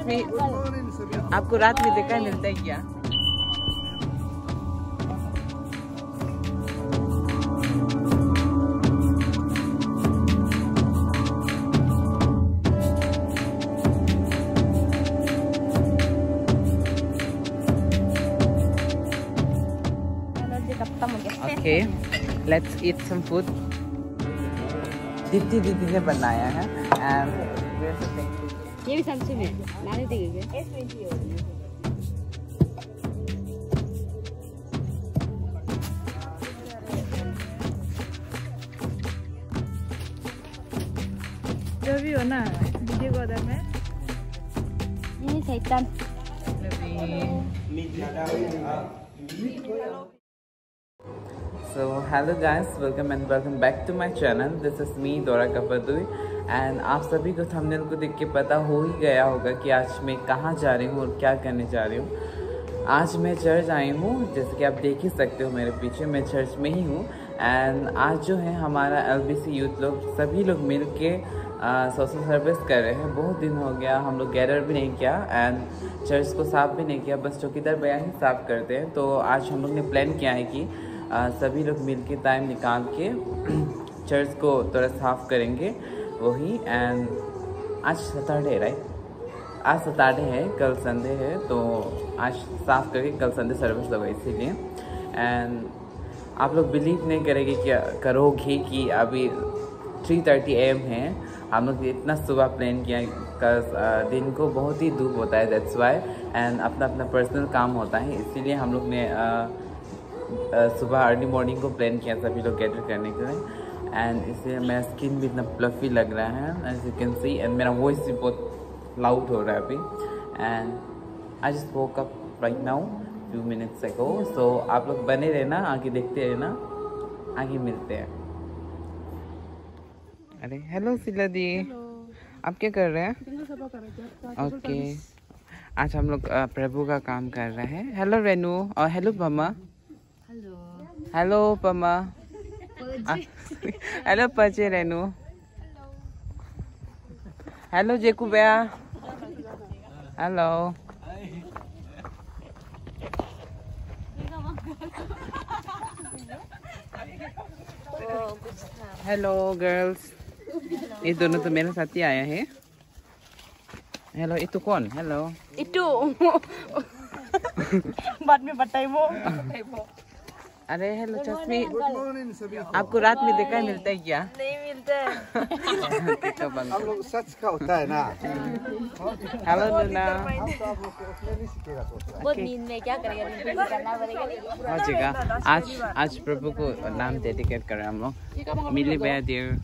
चश्मे आपको रात में देखा मिलता है क्या? Okay, let's eat some food. दीदी ने बनाया है and ये भी सैमसंग है, मैंने देखी है। जो भी हो ना वीडियो को उधर में ये सैतान। So hello guys, welcome back to my channel. This is me Dora Kapadui and आप सभी को थंबनेल को देख के पता हो ही गया होगा कि आज मैं कहाँ जा रही हूँ और क्या करने जा रही हूँ। आज मैं चर्च आई हूँ, जैसे कि आप देख ही सकते हो मेरे पीछे, मैं चर्च में ही हूँ। एंड आज जो है हमारा LBC यूथ लोग सभी लोग मिल के सोशल सर्विस कर रहे हैं। बहुत दिन हो गया हम लोग गैदर भी नहीं किया एंड चर्च को साफ़ भी नहीं किया, बस चौकीदार भैया ही साफ़ करते हैं। तो आज हम लोग ने प्लान किया है कि सभी लोग मिल के टाइम निकाल के चर्च को थोड़ा साफ़ करेंगे वही। एंड आज सैटरडे राइट, आज सैटरडे है, कल संडे है, तो आज साफ़ करके कल संडे सर्विस होगा इसीलिए। एंड आप लोग बिलीव नहीं करोगे कि अभी 3:30 AM है। हम लोग इतना सुबह प्लान किया, दिन को बहुत ही धूप होता है, दैट्स वाई। एंड अपना अपना पर्सनल काम होता है, इसीलिए हम लोग ने सुबह अर्ली मॉर्निंग को प्लान किया सभी लोग गैदर करने के लिए। एंड इसलिए मेरा स्किन भी इतना फ्लफी लग रहा है as you can see, and मेरा वॉइस भी बहुत लाउड हो रहा है अभी। And I just woke up right now few minutes ago. So आप लोग बने रहना, आगे देखते रहना, आगे मिलते हैं। अरे हेलो सिला दी, आप क्या कर रहे हैं? ओके, आज हम लोग प्रभु का काम कर रहे हैं। हेलो रेनू और hello Pama. Hello Pama, hello पचे रेनू, हेलो जेकू भैया, हेलो। हेलो गर्ल्स, ये दोनों तो मेरे साथ ही आया है। हेलो, itu कौन? हेलो, itu बाद में बताइए वो। अरे हेलो चश्मे आपको रात में देखा मिलता है क्या? नहीं मिलता है। हम लोग सच का होता है ना। हेलो नूना, बहुत नींद में क्या करेगा, करना पड़ेगा। हो जाएगा। आज प्रभु को नाम डेडिकेट कर रहे हैं हम लोग। मिली भैया डियर।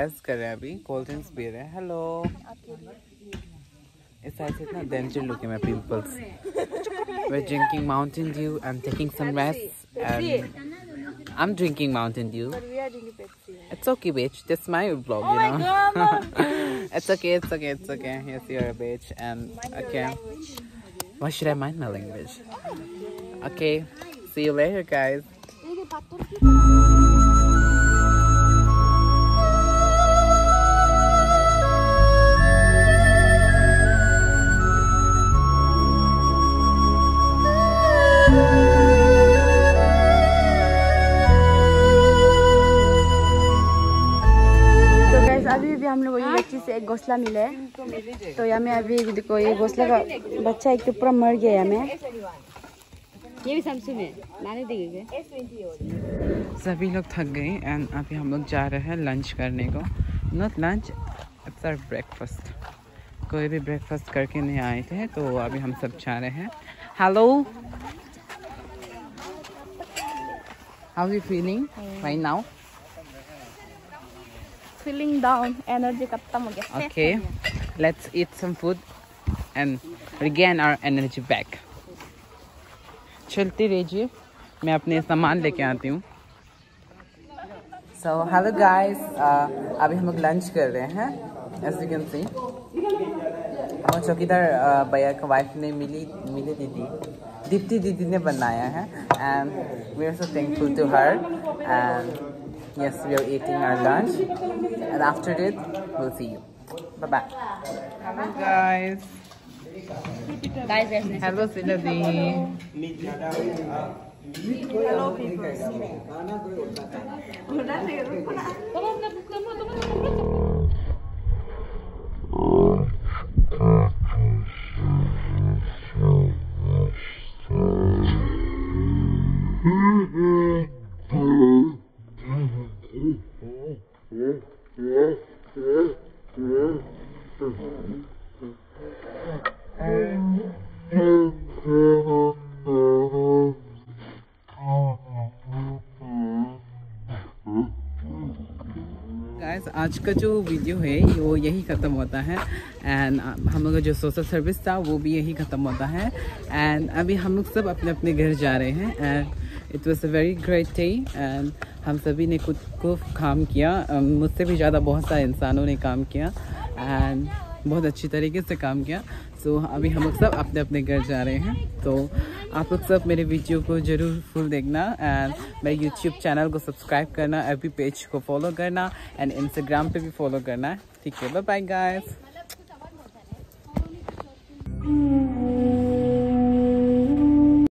बस कर रहे हैं, अभी कोल्ड ड्रिंक्स पी रहे हैं। हेलो, इस साइड से इतना डेंजर लुक है, मैं pimples. We're drinking Mountain Dew and taking some rest. And I'm drinking Mountain Dew. But we are drinking Pepsi. It's okay, bitch. That's my vlog, you know. It's okay, it's okay, it's okay. Yes, you're a bitch. And okay. Why should I mind my language? Okay. See you later, guys. अभी भी हम लोग को ये बच्ची से एक घोंसला मिला है, तो यहाँ में अभी देखो ये घोंसला का बच्चा एक तो पूरा मर गया यहाँ में। ये भी सैमसंग में लाने देंगे। सभी लोग थक गए एंड अभी हम लोग जा रहे हैं लंच करने को। Not lunch, it's our breakfast. कोई भी ब्रेकफास्ट करके नहीं आए थे, तो अभी हम सब जा रहे हैं। Hello, how you feeling right now? Feeling down, energy खत्म हो गया। Okay, let's eat some food and regain our energy back. चलती रहिए, मैं अपने सामान लेके आती हूँ। So hello guys, अभी हम लोग लंच कर रहे हैं। As you can see, हमारे चौकीदार भैया का वाइफ ने मिली दीप्ति दीदी ने बनाया है and we are so thankful to her and yes, we are eating our lunch and after it we'll see you. Bye bye. Hello guys. Hello Siladi. Hello people. Guys, आज का जो वीडियो है वो यही ख़त्म होता है एंड हम लोग का जो सोशल सर्विस था वो भी यही ख़त्म होता है एंड अभी हम लोग सब अपने अपने घर जा रहे हैं and it was a very great day and हम सभी ने खुद को काम किया। मुझसे भी ज़्यादा बहुत सारे इंसानों ने काम किया एंड बहुत अच्छी तरीके से काम किया। सो अभी हम लोग सब अपने अपने घर जा रहे हैं, तो आप लोग सब मेरे वीडियो को ज़रूर फुल देखना एंड मेरे यूट्यूब चैनल को सब्सक्राइब करना, एफबी पेज को फॉलो करना एंड इंस्टाग्राम पे भी फॉलो करना। ठीक है, बाय बाय गाइस।